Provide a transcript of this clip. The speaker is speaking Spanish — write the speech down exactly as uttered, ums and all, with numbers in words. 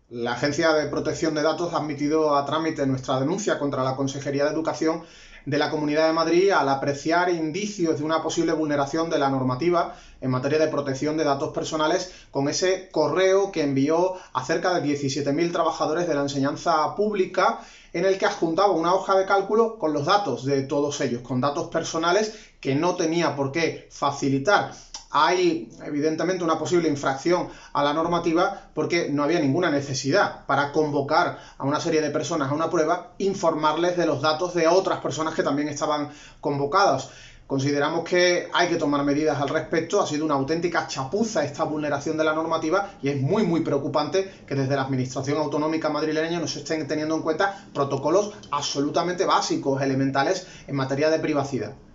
La Agencia de Protección de Datos ha admitido a trámite nuestra denuncia contra la Consejería de Educación de la Comunidad de Madrid al apreciar indicios de una posible vulneración de la normativa en materia de protección de datos personales con ese correo que envió a cerca de diecisiete mil trabajadores de la enseñanza pública, en el que adjuntaba una hoja de cálculo con los datos de todos ellos, con datos personales que no tenía por qué facilitar. Hay evidentemente una posible infracción a la normativa porque no había ninguna necesidad para convocar a una serie de personas a una prueba, informarles de los datos de otras personas que también estaban convocadas. Consideramos que hay que tomar medidas al respecto. Ha sido una auténtica chapuza esta vulneración de la normativa y es muy muy preocupante que desde la Administración Autonómica madrileña no se estén teniendo en cuenta protocolos absolutamente básicos, elementales en materia de privacidad.